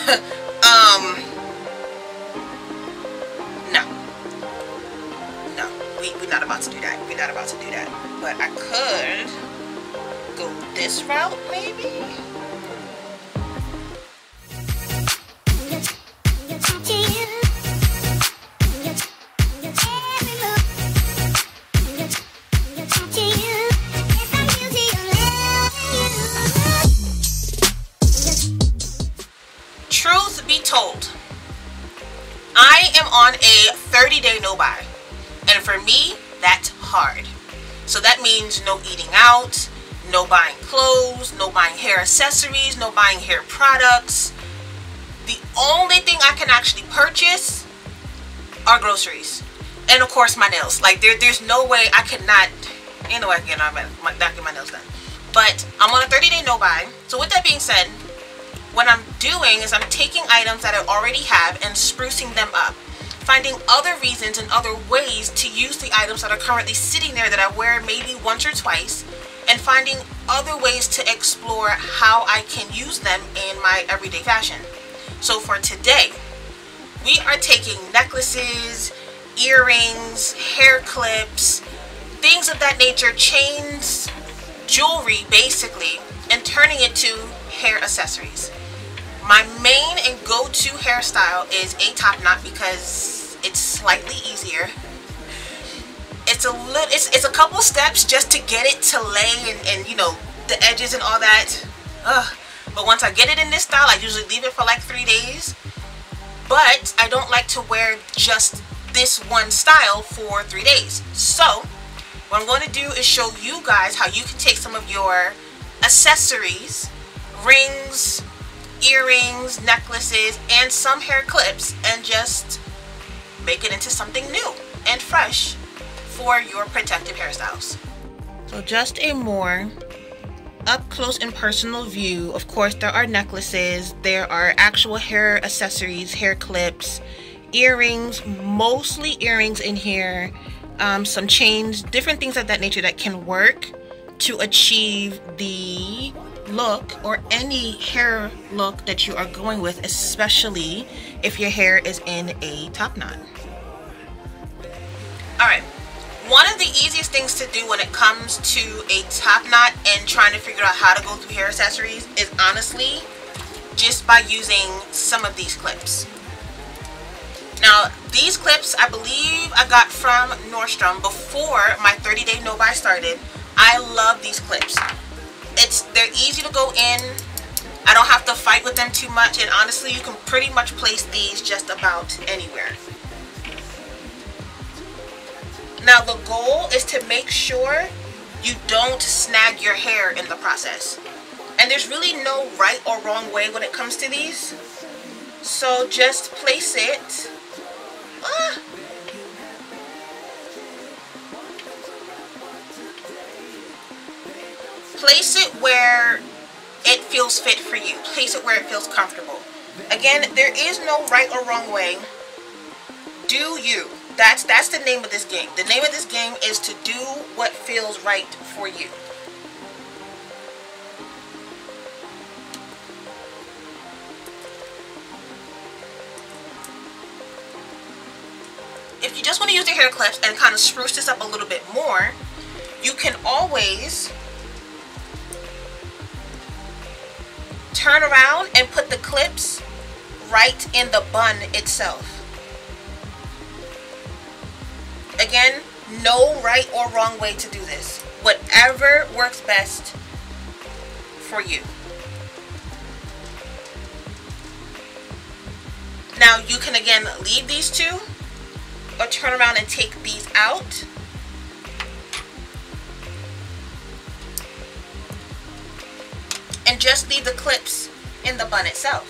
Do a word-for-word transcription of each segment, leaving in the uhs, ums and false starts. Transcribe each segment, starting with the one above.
um, no. No, we, we're not about to do that. We're not about to do that. But I could go this route, maybe? Truth be told, I am on a thirty day no buy, and for me that's hard. So that means no eating out, no buying clothes, no buying hair accessories, no buying hair products. The only thing I can actually purchase are groceries, and of course my nails. Like there, there's no way I could not. You know, I can get my, my, not get my nails done. But I'm on a thirty day no buy. So with that being said, what I'm doing is I'm taking items that I already have and sprucing them up, finding other reasons and other ways to use the items that are currently sitting there that I wear maybe once or twice, and finding other ways to explore how I can use them in my everyday fashion. So for today, we are taking necklaces, earrings, hair clips, things of that nature, chains, jewelry basically, and turning it to hair accessories. My main and go-to hairstyle is a top knot because it's slightly easier. It's a little, it's, it's a couple steps just to get it to lay and, and you know, the edges and all that. Ugh. But once I get it in this style, I usually leave it for like three days. But I don't like to wear just this one style for three days. So what I'm going to do is show you guys how you can take some of your accessories, rings, earrings, necklaces, and some hair clips, and just make it into something new and fresh for your protective hairstyles. So just a more up close and personal view. Of course, there are necklaces, there are actual hair accessories, hair clips, earrings, mostly earrings in here, um, some chains, different things of that nature that can work to achieve the look or any hair look that you are going with, especially if your hair is in a top knot. Alright, one of the easiest things to do when it comes to a top knot and trying to figure out how to go through hair accessories is honestly just by using some of these clips. Now these clips I believe I got from Nordstrom before my thirty day no buy started. I love these clips. It's they're easy to go in. I don't have to fight with them too much, and honestly you can pretty much place these just about anywhere. Now the goal is to make sure you don't snag your hair in the process. And there's really no right or wrong way when it comes to these. So just place it. Ah. Place it where it feels fit for you. Place it where it feels comfortable. Again, there is no right or wrong way. Do you. That's, that's the name of this game. The name of this game is to do what feels right for you. If you just want to use the hair clips and kind of spruce this up a little bit more, you can always turn around and put the clips right in the bun itself. Again, no right or wrong way to do this. Whatever works best for you. Now you can again leave these two or turn around and take these out. And just leave the clips in the bun itself.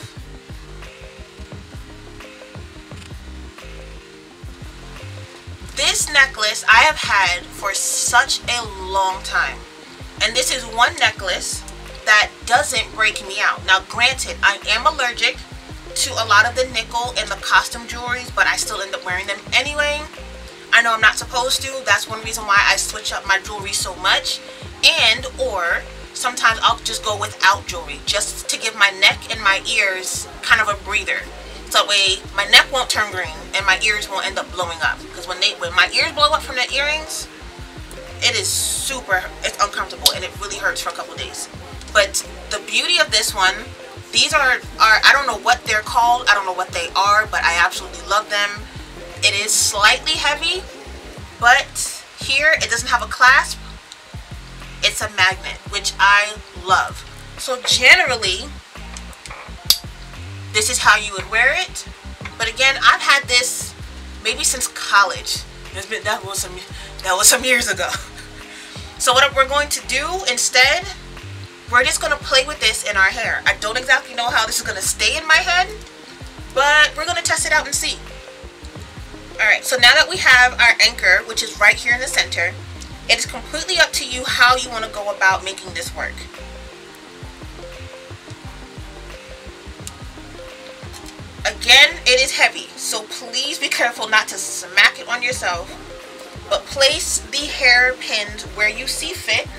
This necklace I have had for such a long time. And this is one necklace that doesn't break me out. Now granted, I am allergic to a lot of the nickel and the costume jewelries, but I still end up wearing them anyway. I know I'm not supposed to. That's one reason why I switch up my jewelry so much. And or sometimes I'll just go without jewelry just to give my neck and my ears kind of a breather. So that way my neck won't turn green and my ears won't end up blowing up. Because when they when my ears blow up from the earrings, it is super, it's uncomfortable and it really hurts for a couple days. But the beauty of this one, these are, are, I don't know what they're called, I don't know what they are, but I absolutely love them. It is slightly heavy, but here it doesn't have a clasp. It's a magnet, which I love. So generally, this is how you would wear it. But again, I've had this maybe since college. It's been, that was some, that was some years ago. So what we're going to do instead, we're just going to play with this in our hair. I don't exactly know how this is going to stay in my head, but we're going to test it out and see. Alright, so now that we have our anchor, which is right here in the center, it is completely up to you how you want to go about making this work. Again, it is heavy, so please be careful not to smack it on yourself, but place the hair pins where you see fit.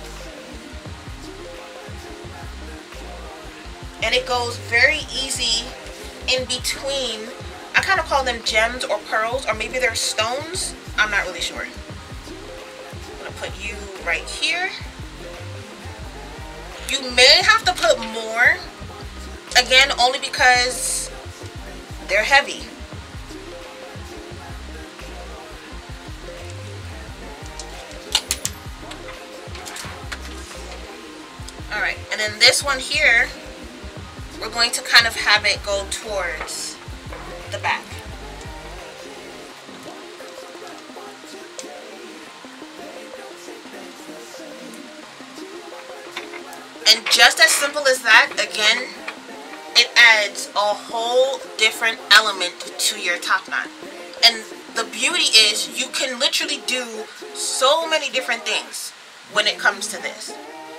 And it goes very easy in between. I kind of call them gems or pearls, or maybe they're stones. I'm not really sure. I'm going to put you right here. You may have to put more, again, only because they're heavy. Alright, and then this one here, we're going to kind of have it go towards the back. And just as simple as that, again, it adds a whole different element to your top knot. And the beauty is you can literally do so many different things when it comes to this.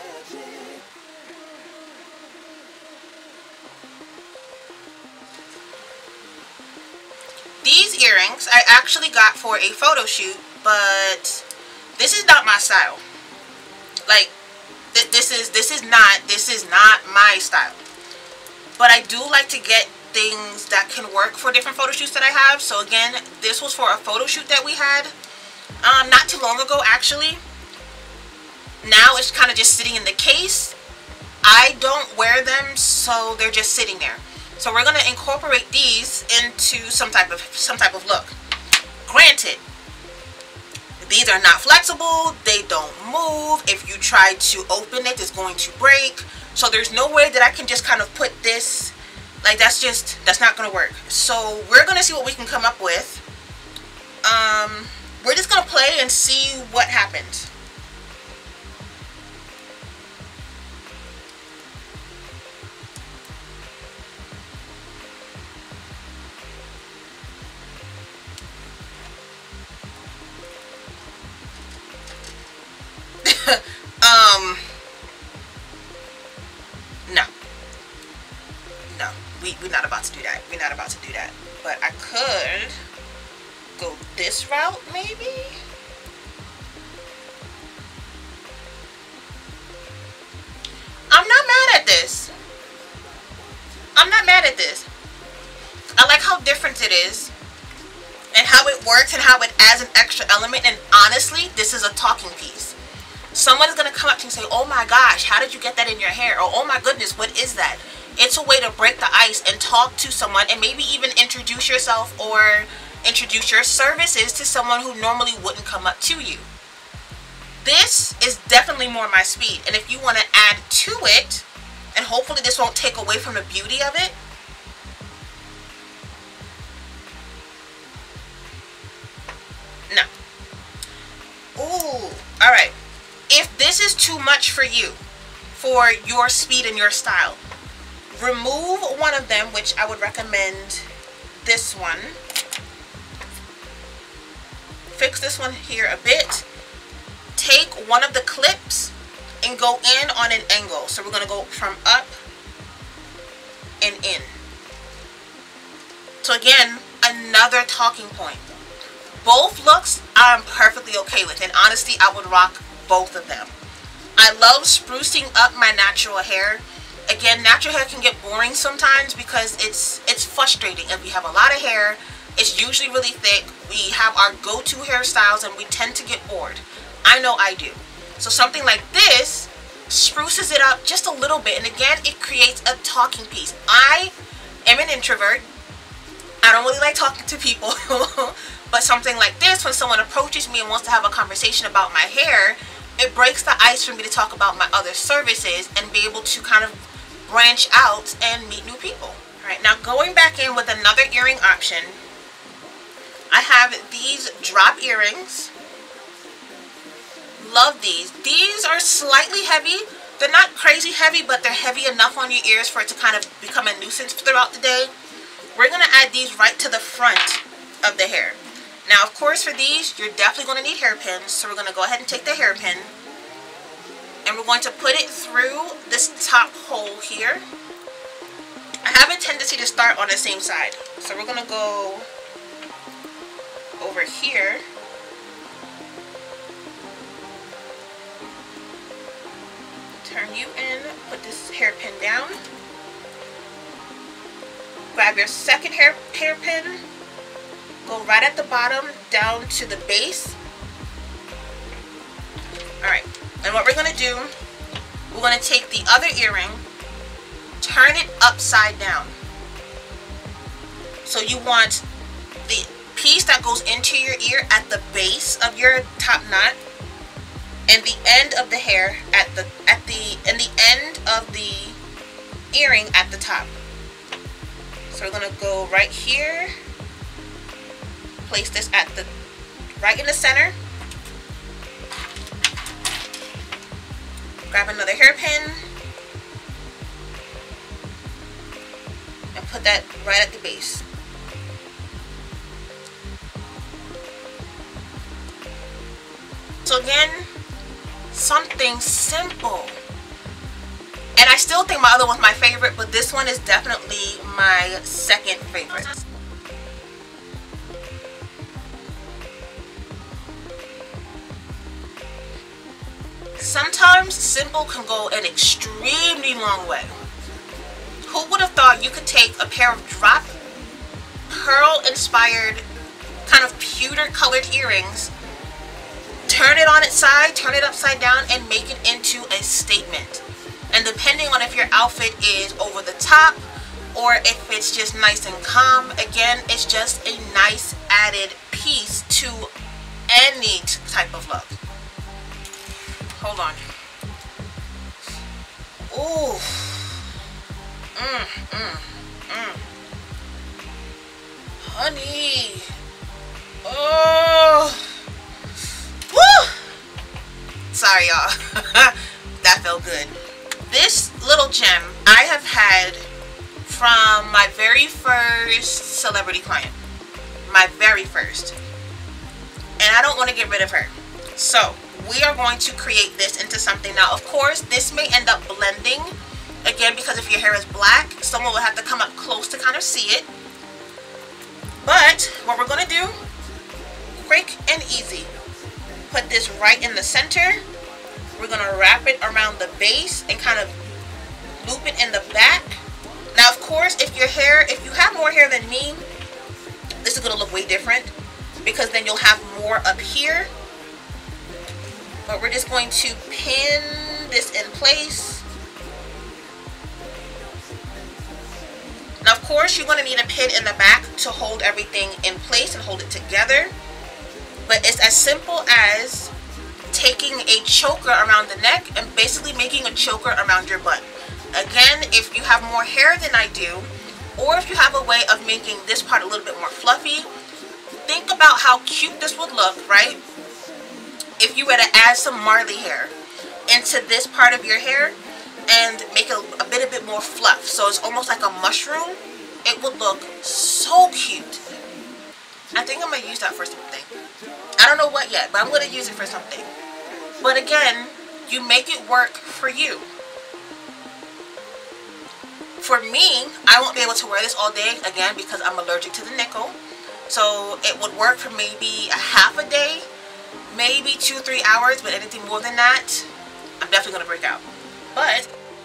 These earrings I actually got for a photo shoot, but this is not my style. Like, th this is this is not this is not my style. But I do like to get things that can work for different photo shoots that I have. So again, this was for a photo shoot that we had um, not too long ago, actually. Now it's kind of just sitting in the case. I don't wear them, so they're just sitting there. So we're going to incorporate these into some type of some type of look. Granted, these are not flexible, they don't move. If you try to open it, it's going to break. So there's no way that I can just kind of put this, like that's just, that's not going to work. So we're going to see what we can come up with. Um, we're just going to play and see what happens. um, no, no, we, we're not about to do that. We're not about to do that. But I could go this route, maybe? I'm not mad at this. I'm not mad at this. I like how different it is and how it works and how it adds an extra element. And honestly, this is a talking piece. Someone's going to come up to you and say, oh my gosh, how did you get that in your hair? Or, oh my goodness, what is that? It's a way to break the ice and talk to someone and maybe even introduce yourself or introduce your services to someone who normally wouldn't come up to you. This is definitely more my speed. And if you want to add to it, and hopefully this won't take away from the beauty of it, no. Ooh, alright. If this is too much for you, for your speed and your style, remove one of them, which I would recommend this one. Fix this one here a bit. Take one of the clips and go in on an angle. So we're going to go from up and in. So again, another talking point. Both looks I'm perfectly okay with, and honestly I would rock both of them. I love sprucing up my natural hair. Again, natural hair can get boring sometimes because it's it's frustrating. If you have a lot of hair, it's usually really thick. We have our go-to hairstyles and we tend to get bored. I know I do. So something like this spruces it up just a little bit, and again, it creates a talking piece. I am an introvert. I don't really like talking to people. But something like this, when someone approaches me and wants to have a conversation about my hair, it breaks the ice for me to talk about my other services and be able to kind of branch out and meet new people. Alright, now going back in with another earring option, I have these drop earrings. Love these. These are slightly heavy. They're not crazy heavy, but they're heavy enough on your ears for it to kind of become a nuisance throughout the day. We're going to add these right to the front of the hair. Now, of course, for these, you're definitely going to need hairpins. So we're going to go ahead and take the hairpin, and we're going to put it through this top hole here. I have a tendency to start on the same side. So we're going to go over here. Turn you in, put this hairpin down. Grab your second hair hairpin. Go right at the bottom down to the base. Alright, and what we're going to do, we're going to take the other earring, turn it upside down. So you want the piece that goes into your ear at the base of your top knot, and the end of the hair at the at the and the end of the earring at the top. So we're going to go right here. Place this at the right in the center. Grab another hairpin and put that right at the base. So again, something simple. And I still think my other one's my favorite, but this one is definitely my second favorite. Sometimes simple can go an extremely long way. Who would have thought you could take a pair of drop pearl inspired kind of pewter colored earrings, turn it on its side, turn it upside down, and make it into a statement. And depending on if your outfit is over the top or if it's just nice and calm, again, it's just a nice added piece to any type of look. Hold on. Ooh. Mm, mm, mm. Honey. Oh. Woo. Sorry, y'all. That felt good. This little gem I have had from my very first celebrity client. My very first. And I don't want to get rid of her. So we are going to create this into something. Now, of course, this may end up blending. Again, because if your hair is black, someone will have to come up close to kind of see it. But what we're going to do, quick and easy. Put this right in the center. We're going to wrap it around the base and kind of loop it in the back. Now, of course, if your hair, if you have more hair than me, this is going to look way different because then you'll have more up here. But we're just going to pin this in place. Now, of course, you're going to need a pin in the back to hold everything in place and hold it together. But it's as simple as taking a choker around the neck and basically making a choker around your butt. Again, if you have more hair than I do, or if you have a way of making this part a little bit more fluffy, think about how cute this would look, right? If you were to add some Marley hair into this part of your hair and make it a, a bit, a bit more fluff, so it's almost like a mushroom, it would look so cute. I think I'm going to use that for something. I don't know what yet, but I'm going to use it for something. But again, you make it work for you. For me, I won't be able to wear this all day, again, because I'm allergic to the nickel. So it would work for maybe a half a day, maybe two, three hours, but anything more than that, I'm definitely going to break out. But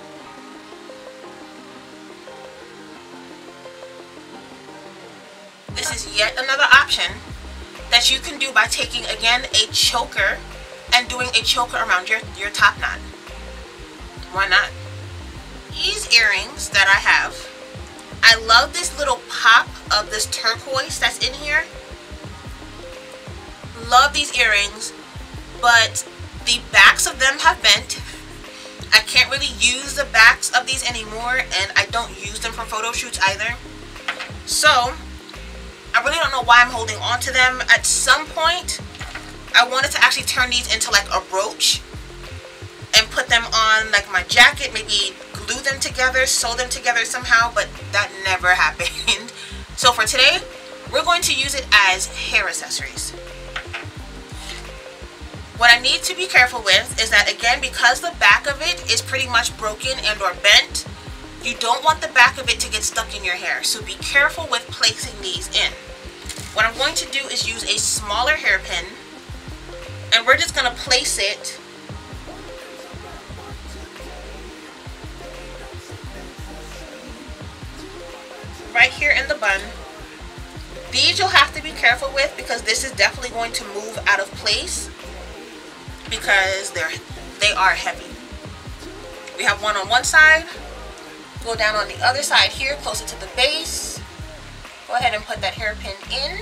this is yet another option that you can do by taking, again, a choker and doing a choker around your, your top knot. Why not? These earrings that I have, I love this little pop of this turquoise that's in here. Love these earrings, but the backs of them have bent. I can't really use the backs of these anymore, and I don't use them for photo shoots either. So I really don't know why I'm holding on to them. At some point I wanted to actually turn these into like a brooch and put them on like my jacket, maybe glue them together, sew them together somehow, but that never happened. So for today, we're going to use it as hair accessories. What I need to be careful with is that, again, because the back of it is pretty much broken and or bent, you don't want the back of it to get stuck in your hair. So be careful with placing these in. What I'm going to do is use a smaller hairpin, and we're just going to place it right here in the bun. These you'll have to be careful with because this is definitely going to move out of place because they're they are heavy. We have one on one side. Go down on the other side here, closer to the base. Go ahead and put that hairpin in.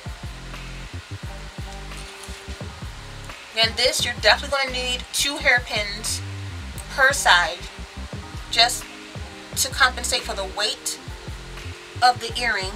And this, you're definitely going to need two hairpins per side just to compensate for the weight of the earring.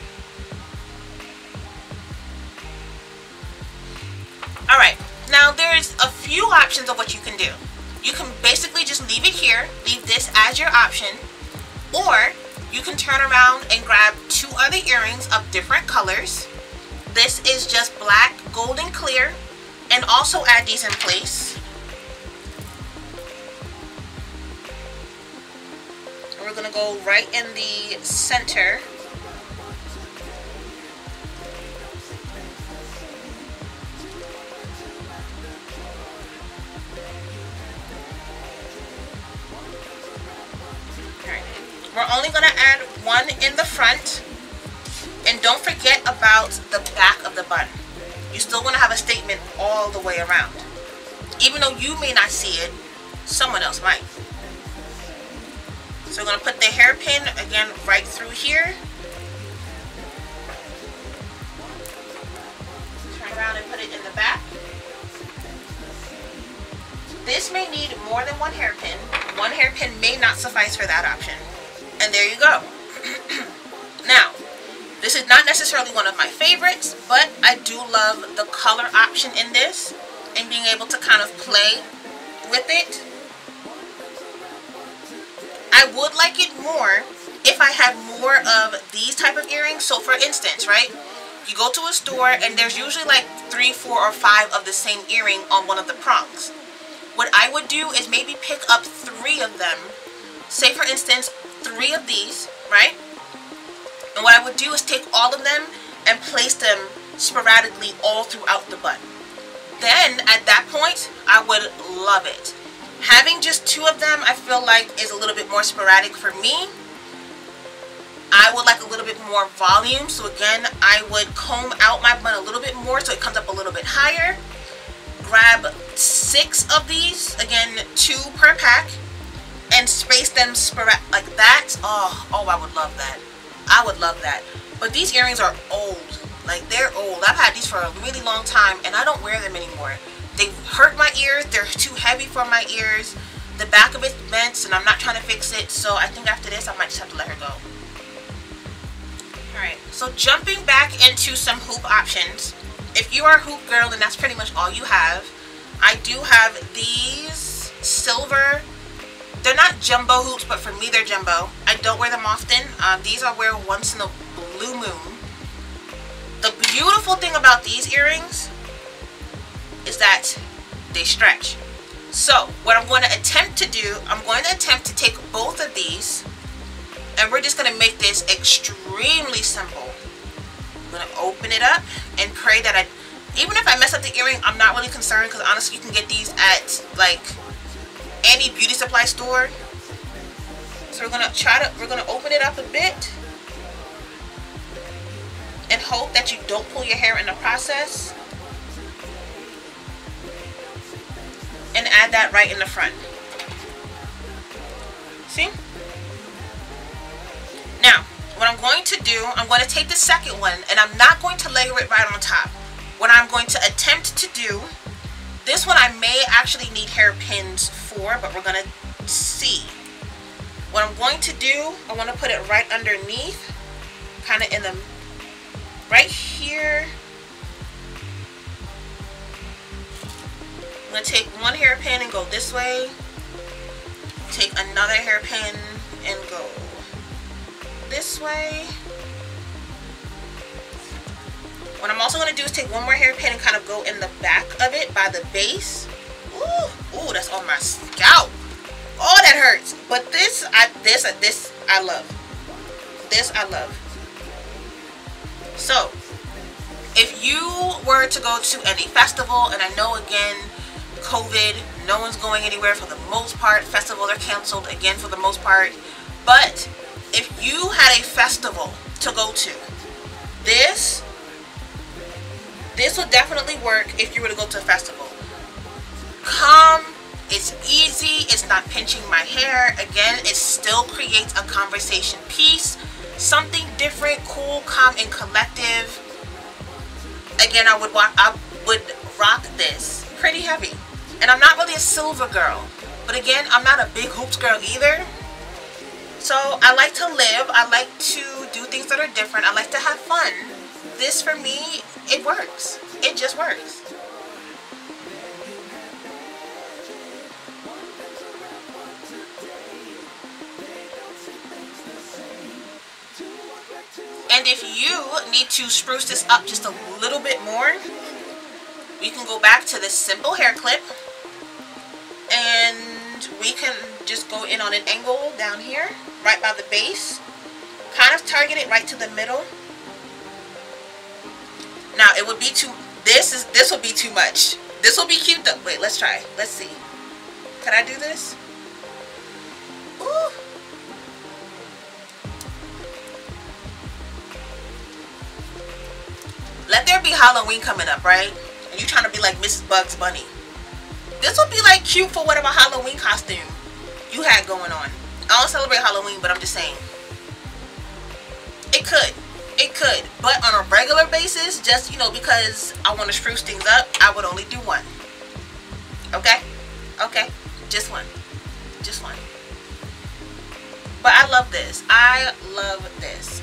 Alright, now there's a few options of what you can do. You can basically just leave it here, leave this as your option, or you can turn around and grab two other earrings of different colors. This is just black, gold, and clear, and also add these in place. We're going to go right in the center. Alright. We're only going to add one in the front. And don't forget about the back of the bun. You still want to have a statement all the way around. Even though you may not see it, someone else might. So we're going to put the hairpin again right through here. Turn around and put it in the back. This may need more than one hairpin. One hairpin may not suffice for that option. And there you go. Now, this is not necessarily one of my favorites, but I do love the color option in this and being able to kind of play with it. I would like it more if I had more of these type of earrings. So for instance, right, you go to a store and there's usually like three, four, or five of the same earring on one of the prongs. What I would do is maybe pick up three of them. Say for instance, three of these, right? And what I would do is take all of them and place them sporadically all throughout the bun. Then at that point, I would love it. Having just two of them, I feel like is a little bit more sporadic for me. I would like a little bit more volume. So again, I would comb out my bun a little bit more so it comes up a little bit higher. Grab six of these, again, two per pack, and space them sporadic like that. Oh, oh, I would love that. I would love that. But these earrings are old. Like, they're old. I've had these for a really long time and I don't wear them anymore. They hurt my ears. They're too heavy for my ears. The back of it's bent and I'm not trying to fix it. So I think after this I might just have to let her go. Alright, so jumping back into some hoop options. If you are a hoop girl and that's pretty much all you have, I do have these silver. They're not jumbo hoops, but for me they're jumbo. I don't wear them often. Um, these I wear once in a blue moon. The beautiful thing about these earrings is that they stretch. So what I'm going to attempt to do, I'm going to attempt to take both of these and we're just going to make this extremely simple. I'm going to open it up and pray that I, even if I mess up the earring, I'm not really concerned because honestly you can get these at like any beauty supply store. So we're gonna try to we're gonna open it up a bit and hope that you don't pull your hair in the process. And add that right in the front. See? Now, what I'm going to do, I'm going to take the second one, and I'm not going to layer it right on top. What I'm going to attempt to do, this one I may actually need hairpins for, but we're going to see. What I'm going to do, I want to put it right underneath, kind of in the, right here. I'm going to take one hairpin and go this way. Take another hairpin and go this way. What I'm also going to do is take one more hairpin and kind of go in the back of it by the base. Ooh, ooh, that's on my scalp. Oh, that hurts. But this, I, this, this, I love. This, I love. So, if you were to go to any festival, and I know again, COVID, no one's going anywhere for the most part. Festivals are canceled again for the most part. But if you had a festival to go to, this, this would definitely work if you were to go to a festival. Calm, it's easy, it's not pinching my hair. Again, it still creates a conversation piece. Something different, cool, calm, and collective. Again, I would walk, I would rock this. Pretty heavy. And I'm not really a silver girl. But again, I'm not a big hoops girl either. So I like to live. I like to do things that are different. I like to have fun. This for me, it works. It just works. And if you need to spruce this up just a little bit more, we can go back to this simple hair clip. And we can just go in on an angle down here, right by the base. Kind of target it right to the middle. Now it would be too, this is, this will be too much. This will be cute though. Wait, let's try. Let's see. Can I do this? Ooh. Let there be Halloween coming up, right? And you trying to be like Missus Bugs Bunny. This would be like cute for whatever Halloween costume you had going on. I don't celebrate Halloween, but I'm just saying. It could. It could. But on a regular basis, just, you know, because I want to spruce things up, I would only do one. Okay? Okay. Just one. Just one. But I love this. I love this.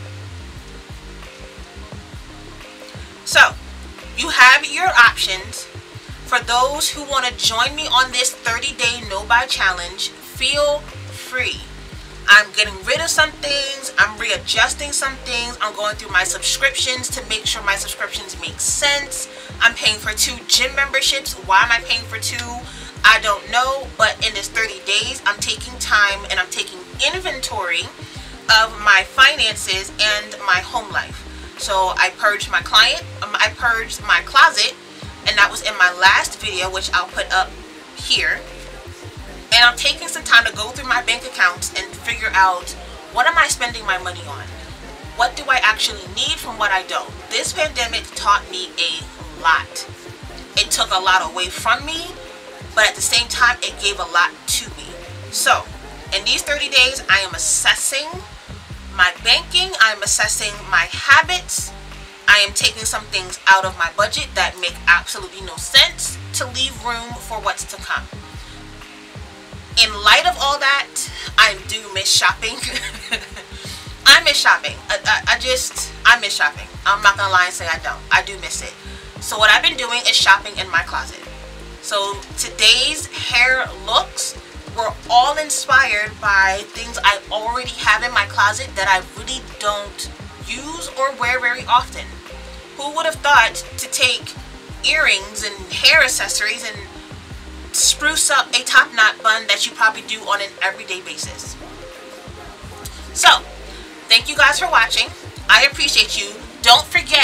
So, you have your options. For those who want to join me on this thirty day no-buy challenge, feel free. I'm getting rid of some things. I'm readjusting some things. I'm going through my subscriptions to make sure my subscriptions make sense. I'm paying for two gym memberships. Why am I paying for two? I don't know. But in this thirty days, I'm taking time and I'm taking inventory of my finances and my home life. So I purged my client. Um, I purged my closet. And that was in my last video, which I'll put up here. And I'm taking some time to go through my bank accounts and figure out, what am I spending my money on? What do I actually need from what I don't? This pandemic taught me a lot. It took a lot away from me, but at the same time, it gave a lot to me. So, in these thirty days, I am assessing my banking. I'm assessing my habits. I am taking some things out of my budget that make absolutely no sense to leave room for what's to come. In light of all that, I do miss shopping. I miss shopping. I, I, I just, I miss shopping. I'm not going to lie and say I don't. I do miss it. So what I've been doing is shopping in my closet. So today's hair looks were all inspired by things I already have in my closet that I really don't use or wear very often. Who would have thought to take earrings and hair accessories and spruce up a top knot bun that you probably do on an everyday basis? So, thank you guys for watching. I appreciate you. Don't forget,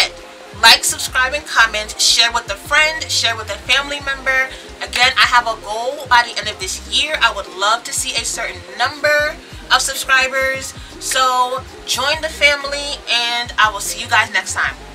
Like, subscribe, and comment. Share with a friend. Share with a family member. Again, I have a goal by the end of this year. I would love to see a certain number of subscribers. So join the family, and I will see you guys next time.